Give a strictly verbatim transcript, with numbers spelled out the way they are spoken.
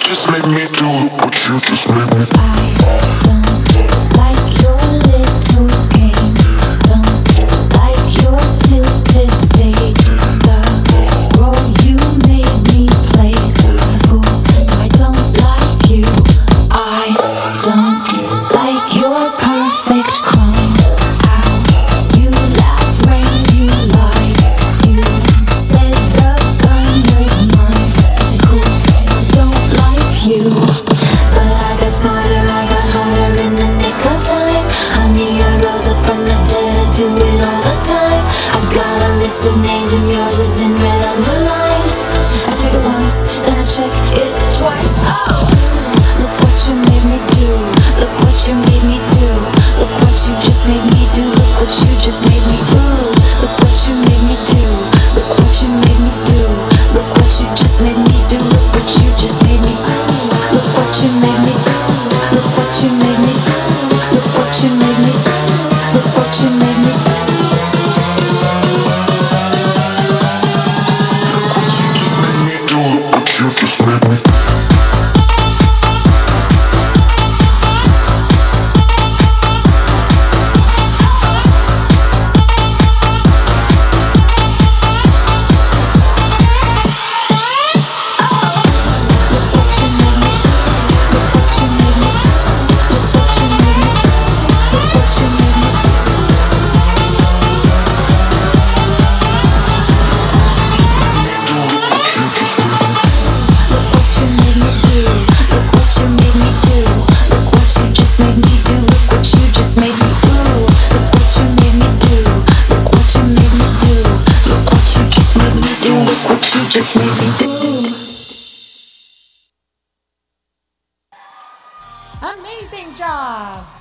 just made me do. Look what you just made me do. I don't like your little games. Don't like your tilted stage. The role you made me play, the fool. I don't like you. I don't like your perfect crime. How you laugh when you lie. You said the gun was mine. I said cool. I don't like you, but I got smarter. I got harder in the nick of time. Honey, I rose up from the dead. I do it all the time. I've got a list of names and yours is in red underline. I check it once, then I check it twice. Oh, look what you made me do. Look what you made me do. Look what you just made me do. Look what you just made me ooh. Look what you made me do. Look what you made me do. Look what you just made me do. Look what you just made me ooh. Look what you made me ooh. Look what you made me ooh. Look what you made me ooh. Look what you made me ooh. Look what you just made me do. Look what you just made me do. Just made me do. Amazing job!